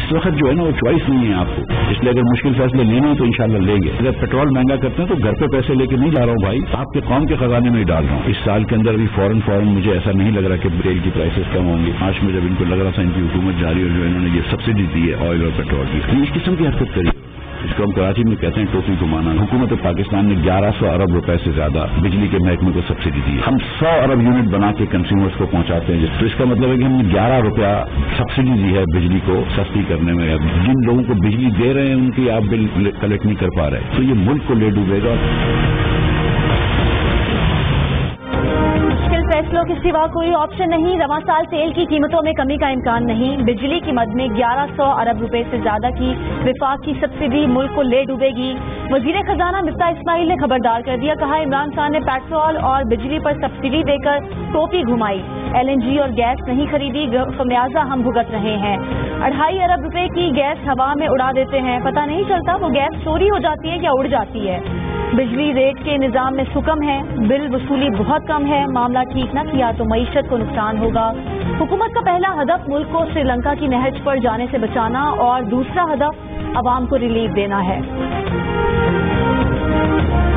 इस वक्त जो है ना वो चॉइस नहीं है आपको, इसलिए अगर मुश्किल फैसले लेने हैं तो इंशाल्लाह लेंगे। अगर पेट्रोल महंगा करते हैं तो घर पे पैसे लेके नहीं जा रहा हूँ भाई, आपके कौम के खजाने में ही डाल रहा हूँ। इस साल के अंदर भी फौरन मुझे ऐसा नहीं लग रहा कि तेल की प्राइसेस कम होंगी। आज में जब इनको लग रहा था इनकी हुकूमत जारी और जो इन्होंने ये सब्सिडी दी है ऑयल और पेट्रोल की, इस किस्म की हरकत करी, इसको हम कराची में कहते हैं टोपी घुमाना। हुकूमत पाकिस्तान ने 1100 अरब रुपए से ज्यादा बिजली के महकमे को सब्सिडी दी। हम 100 अरब यूनिट बना के कंज्यूमर्स को पहुंचाते हैं, तो इसका मतलब है कि हमने 11 रुपया सब्सिडी दी है बिजली को सस्ती करने में। अब जिन लोगों को बिजली दे रहे हैं उनकी आप बिल कलेक्ट नहीं कर पा रहे, तो ये मुल्क को ले डूबेगा। फैसलों के सिवा कोई ऑप्शन नहीं। रवां साल तेल की कीमतों में कमी का इम्कान नहीं। बिजली की मद में 1100 अरब रुपए से ज्यादा की विफाक की सब्सिडी मुल्क को ले डूबेगी। वजीर खजाना मिफ्ता इस्माइल ने खबरदार कर दिया, कहा इमरान खान ने पेट्रोल और बिजली पर सब्सिडी देकर टोपी घुमाई, LNG और गैस नहीं खरीदी, खमियाजा हम भुगत रहे हैं। 2.5 अरब रुपए की गैस हवा में उड़ा देते हैं, पता नहीं चलता वो गैस चोरी हो जाती है या उड़ जाती है। बिजली रेट के निजाम में सुकम है, बिल वसूली बहुत कम है, मामला ठीक न किया तो मईशत को नुकसान होगा। हुकूमत का पहला हदफ मुल्क को श्रीलंका की नहज पर जाने से बचाना और दूसरा हदफ अवाम को रिलीफ देना है।